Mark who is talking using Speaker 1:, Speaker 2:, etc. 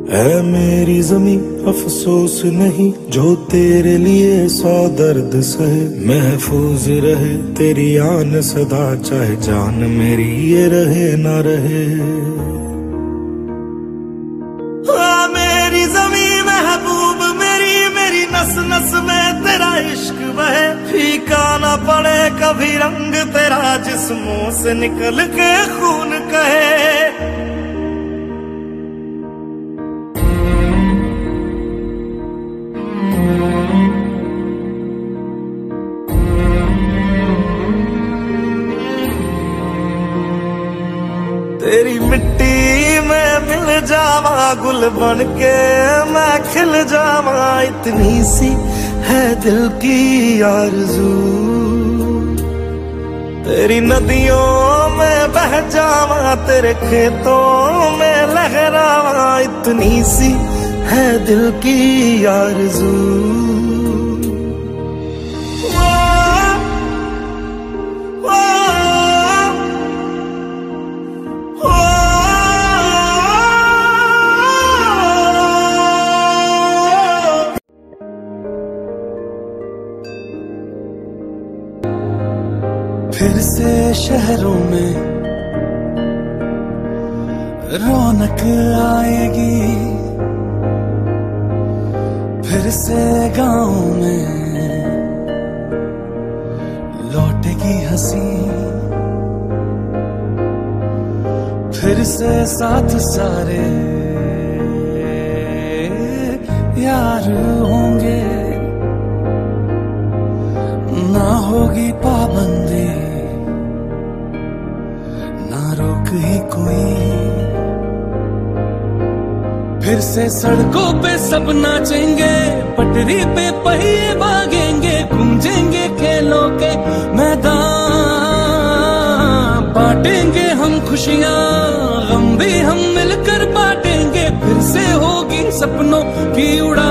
Speaker 1: है मेरी जमी अफसोस नहीं जो तेरे लिए 100 दर्द सहे। महफूज रहे तेरी आन सदा, चाहे जान मेरी ये रहे ना रहे। मेरी जमी महबूब मेरी, मेरी नस नस में तेरा इश्क बहे। फीका ना पड़े कभी रंग तेरा, जिस्मों से निकल के खून कहे। तेरी मिट्टी में मिल जावा, गुल बन के मैं खिल जावा। इतनी सी है दिल की आरज़ू, तेरी नदियों में बह जावा, तेरे खेतों में लहरावा। इतनी सी है दिल की आरज़ू।
Speaker 2: फिर से शहरों में रौनक आएगी, फिर से गाँव में लौटेगी हंसी। फिर से साथ सारे यार होंगे, ना होगी पाबंदी ना रोक ही कोई। फिर से सड़कों पे सब नाचेंगे, पटरी पे पहिए भागेंगे, गूंजेंगे खेलों के मैदान। बांटेंगे हम खुशियां, गम भी हम मिलकर बांटेंगे। फिर से होगी सपनों की उड़ान।